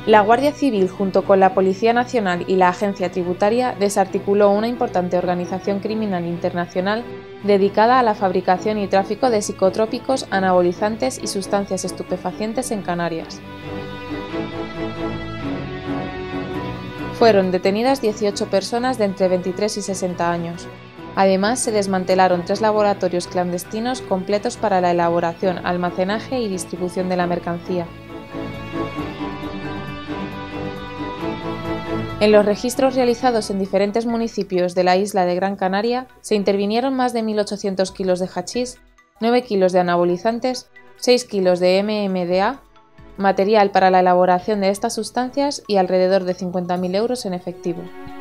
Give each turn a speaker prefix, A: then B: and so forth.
A: La Guardia Civil, junto con la Policía Nacional y la Agencia Tributaria, desarticuló una importante organización criminal internacional dedicada a la fabricación y tráfico de psicotrópicos, anabolizantes y sustancias estupefacientes en Canarias. Fueron detenidas 18 personas de entre 23 y 60 años. Además, se desmantelaron 3 laboratorios clandestinos completos para la elaboración, almacenaje y distribución de la mercancía. En los registros realizados en diferentes municipios de la isla de Gran Canaria, se intervinieron más de 1.800 kilos de hachís, 9 kilos de anabolizantes, 6 kilos de MMDA, material para la elaboración de estas sustancias y alrededor de 50.000 euros en efectivo.